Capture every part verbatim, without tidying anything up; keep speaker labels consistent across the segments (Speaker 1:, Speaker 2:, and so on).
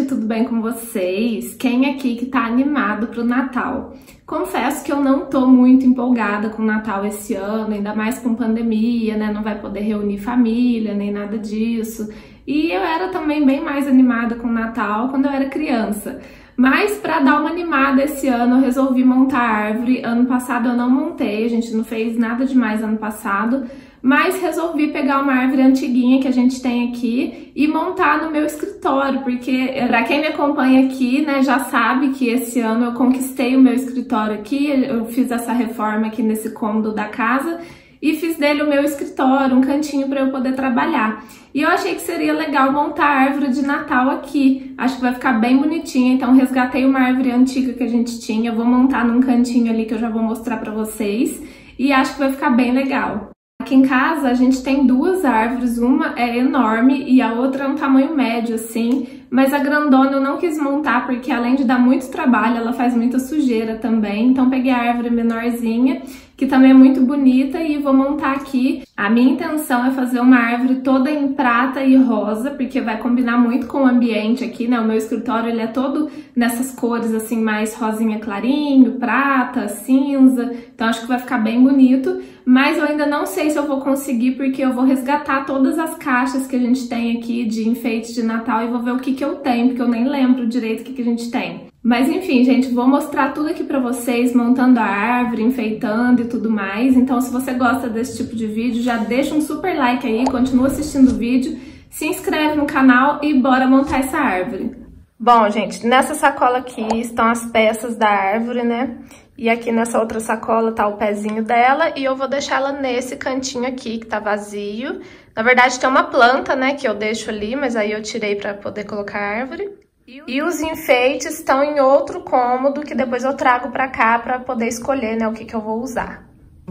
Speaker 1: gente, tudo bem com vocês? Quem aqui que tá animado pro Natal? Confesso que eu não tô muito empolgada com o Natal esse ano, ainda mais com pandemia, né? Não vai poder reunir família, nem nada disso. E eu era também bem mais animada com o Natal quando eu era criança. Mas para dar uma animada esse ano eu resolvi montar a árvore. Ano passado eu não montei, a gente não fez nada demais ano passado. Mas resolvi pegar uma árvore antiguinha que a gente tem aqui e montar no meu escritório, porque para quem me acompanha aqui, né, já sabe que esse ano eu conquistei o meu escritório aqui, eu fiz essa reforma aqui nesse cômodo da casa e fiz dele o meu escritório, um cantinho para eu poder trabalhar. E eu achei que seria legal montar a árvore de Natal aqui, acho que vai ficar bem bonitinha, então resgatei uma árvore antiga que a gente tinha, vou montar num cantinho ali que eu já vou mostrar para vocês e acho que vai ficar bem legal. Aqui em casa a gente tem duas árvores, uma é enorme e a outra é um tamanho médio assim, mas a grandona eu não quis montar porque além de dar muito trabalho, ela faz muita sujeira também, então peguei a árvore menorzinha, que também é muito bonita e vou montar aqui. A minha intenção é fazer uma árvore toda em prata e rosa, porque vai combinar muito com o ambiente aqui, né? O meu escritório ele é todo nessas cores assim, mais rosinha clarinho, prata, cinza, então acho que vai ficar bem bonito. Mas eu ainda não sei se eu vou conseguir, porque eu vou resgatar todas as caixas que a gente tem aqui de enfeites de Natal e vou ver o que que eu tenho, porque eu nem lembro direito o que que a gente tem. Mas enfim, gente, vou mostrar tudo aqui pra vocês, montando a árvore, enfeitando e tudo mais. Então se você gosta desse tipo de vídeo, já deixa um super like aí, continua assistindo o vídeo, se inscreve no canal e bora montar essa árvore. Bom, gente, nessa sacola aqui estão as peças da árvore, né? E aqui nessa outra sacola tá o pezinho dela e eu vou deixar ela nesse cantinho aqui que tá vazio. Na verdade tem uma planta, né, que eu deixo ali, mas aí eu tirei pra poder colocar a árvore. E os enfeites estão em outro cômodo que depois eu trago pra cá pra poder escolher, né, o que que eu vou usar.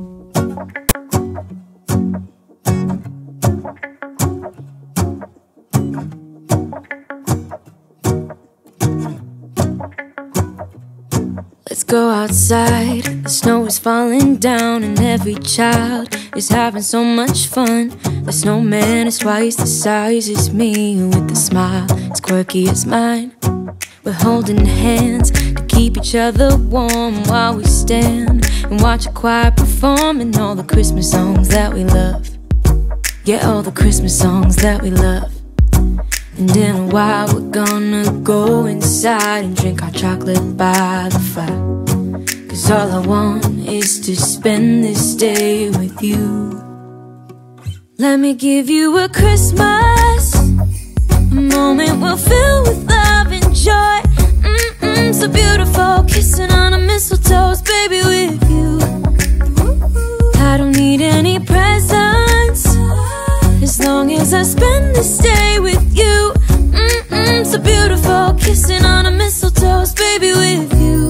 Speaker 2: Let's go outside, the snow is falling down and every child is having so much fun. The snowman is twice the size as me with a smile as quirky as mine. We're holding hands to keep each other warm while we stand and watch a choir performing all the Christmas songs that we love. Yeah, all the Christmas songs that we love. And in a while we're gonna go inside and drink our chocolate by the fire. Cause all I want is to spend this day with you. Let me give you a Christmas, a moment we'll fill with love and joy. Mm-mm, so beautiful, kissing on a mistletoe, baby, with you. I don't need any presents, as long as I spend this day with you. Mm-mm, so beautiful, kissing on a mistletoe, baby, with you.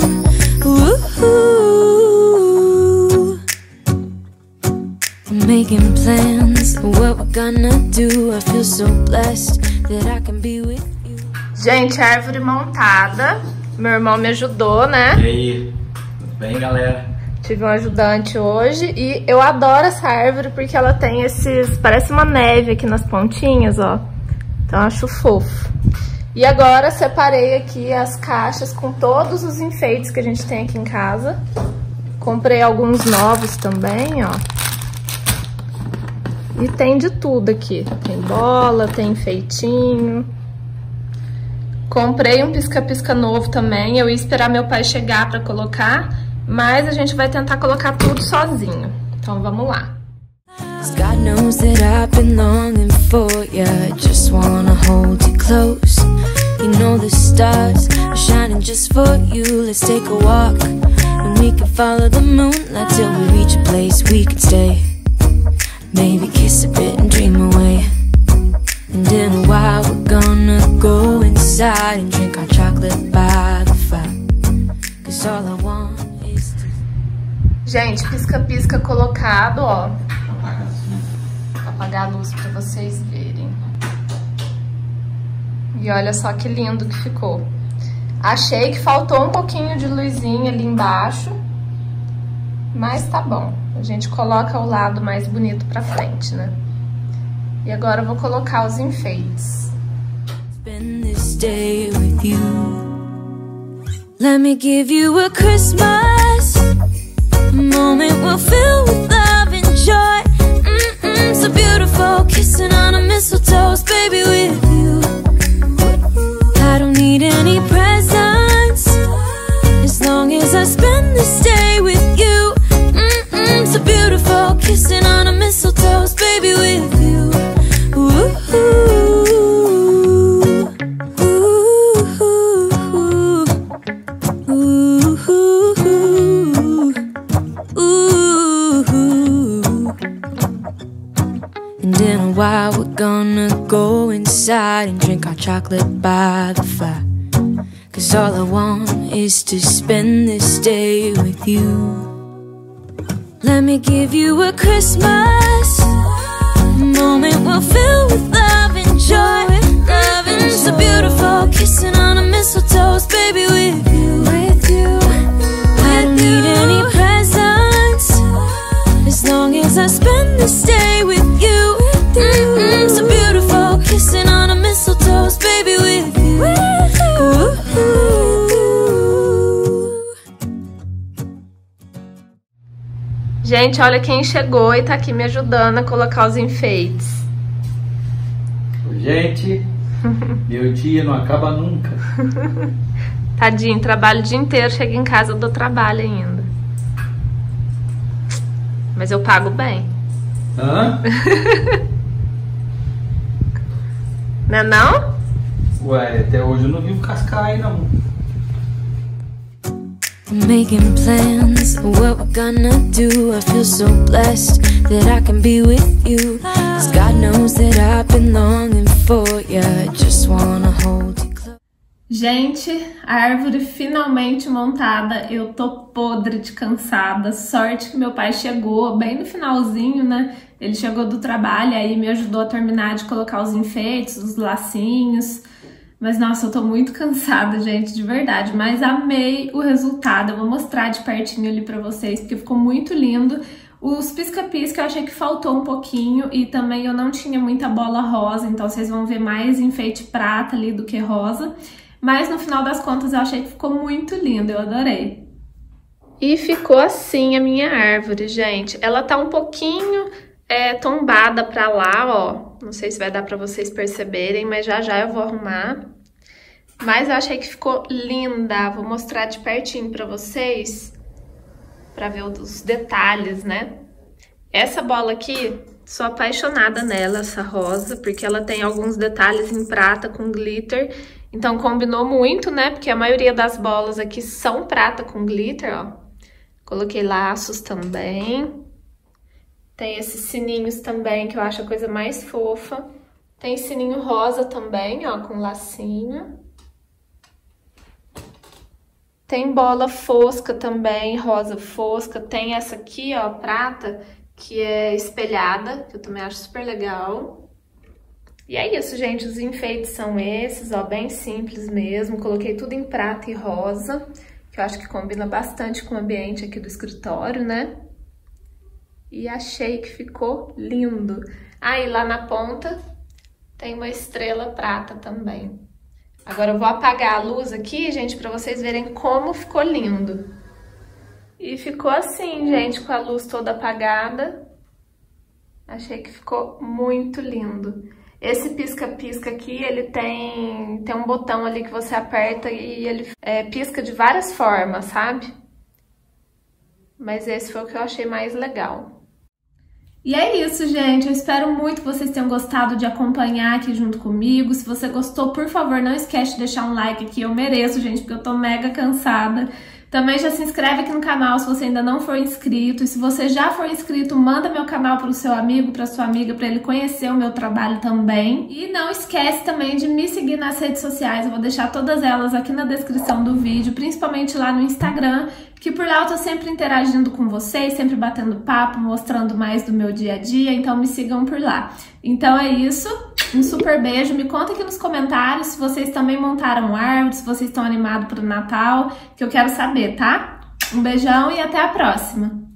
Speaker 2: Ooh. I'm making plans for what we're gonna do. I feel so blessed that I can be with you.
Speaker 1: Gente, árvore montada. Meu irmão me ajudou, né?
Speaker 3: E aí? Tudo bem, galera?
Speaker 1: Tive um ajudante hoje e eu adoro essa árvore porque ela tem esses... parece uma neve aqui nas pontinhas, ó. Então eu acho fofo. E agora separei aqui as caixas com todos os enfeites que a gente tem aqui em casa. Comprei alguns novos também, ó. E tem de tudo aqui. Tem bola, tem enfeitinho. Comprei um pisca-pisca novo também. Eu ia esperar meu pai chegar pra colocar, mas a gente vai tentar colocar tudo sozinho. Então vamos lá.
Speaker 2: God knows that I've been longing for you. I just wanna hold you close. You know the stars are shining just for you. Let's take a walk and we can follow the moonlight till we reach a place we can stay. Maybe kiss a bit and dream away. And in a while we're gonna go inside and drink our chocolate by the fire. Cause all I want is to...
Speaker 1: Gente, pisca-pisca colocado, ó. Vou apagar a luz pra vocês verem. E olha só que lindo que ficou. Achei que faltou um pouquinho de luzinha ali embaixo, mas tá bom. A gente coloca o lado mais bonito pra frente, né? E agora eu vou colocar os enfeites.
Speaker 2: Spend this day with you. Let me give you a Christmas, a moment we'll fill with love and joy. Mm-mm, so beautiful, kissing on a mistletoe, baby, with you. I don't need any presents, as long as I spend this day with you. Mm-mm, so beautiful, kissing on a mistletoe, baby, with you. Ooh, ooh, ooh, ooh. And in a while we're gonna go inside and drink our chocolate by the fire. Cause all I want is to spend this day with you. Let me give you a Christmas, a moment we'll fill with love and joy. Love and so beautiful, kissing on a mistletoe, baby, with you. With you, I don't need any presents, as long as I spend this day with you. Mm-mm, so beautiful, kissing on a mistletoe, baby, with you. Ooh, ooh.
Speaker 1: Gente, olha quem chegou e tá aqui me ajudando a colocar os enfeites.
Speaker 3: Gente, meu dia não acaba nunca.
Speaker 1: Tadinho, trabalho o dia inteiro, chego em casa, eu dou trabalho ainda. Mas eu pago bem.
Speaker 3: Hã?
Speaker 1: Não é não?
Speaker 3: Ué, até hoje eu não vi o cascar aí não.
Speaker 2: Making plans, what we're gonna do. I feel so blessed that I can be with you. Cause God knows that I've been longing for you. I just wanna hold you close.
Speaker 1: Gente, a árvore finalmente montada. Eu tô podre de cansada. Sorte que meu pai chegou bem no finalzinho, né? Ele chegou do trabalho, aí me ajudou a terminar de colocar os enfeites, os lacinhos. Mas, nossa, eu tô muito cansada, gente, de verdade. Mas amei o resultado. Eu vou mostrar de pertinho ali pra vocês, porque ficou muito lindo. Os pisca-pisca eu achei que faltou um pouquinho. E também eu não tinha muita bola rosa, então vocês vão ver mais enfeite prata ali do que rosa. Mas, no final das contas, eu achei que ficou muito lindo. Eu adorei. E ficou assim a minha árvore, gente. Ela tá um pouquinho é, tombada pra lá, ó. Não sei se vai dar pra vocês perceberem, mas já já eu vou arrumar. Mas eu achei que ficou linda. Vou mostrar de pertinho pra vocês, pra ver os detalhes, né? Essa bola aqui, sou apaixonada nela, essa rosa, porque ela tem alguns detalhes em prata com glitter. Então combinou muito, né? Porque a maioria das bolas aqui são prata com glitter, ó. Coloquei laços também. Tem esses sininhos também, que eu acho a coisa mais fofa. Tem sininho rosa também, ó, com lacinho. Tem bola fosca também, rosa fosca. Tem essa aqui, ó, prata, que é espelhada, que eu também acho super legal. E é isso, gente, os enfeites são esses, ó, bem simples mesmo. Coloquei tudo em prata e rosa, que eu acho que combina bastante com o ambiente aqui do escritório, né? E achei que ficou lindo. Aí, lá na ponta, tem uma estrela prata também. Agora eu vou apagar a luz aqui, gente, pra vocês verem como ficou lindo. E ficou assim, gente, com a luz toda apagada. Achei que ficou muito lindo. Esse pisca-pisca aqui, ele tem, tem um botão ali que você aperta e ele é, pisca de várias formas, sabe? Mas esse foi o que eu achei mais legal. E é isso, gente. Eu espero muito que vocês tenham gostado de acompanhar aqui junto comigo. Se você gostou, por favor, não esquece de deixar um like aqui. Eu mereço, gente, porque eu tô mega cansada. Também já se inscreve aqui no canal se você ainda não for inscrito. E se você já for inscrito, manda meu canal para o seu amigo, para sua amiga, para ele conhecer o meu trabalho também. E não esquece também de me seguir nas redes sociais. Eu vou deixar todas elas aqui na descrição do vídeo, principalmente lá no Instagram, que por lá eu tô sempre interagindo com vocês, sempre batendo papo, mostrando mais do meu dia a dia, então me sigam por lá. Então é isso, um super beijo, me conta aqui nos comentários se vocês também montaram árvore, se vocês estão animados pro Natal, que eu quero saber, tá? Um beijão e até a próxima!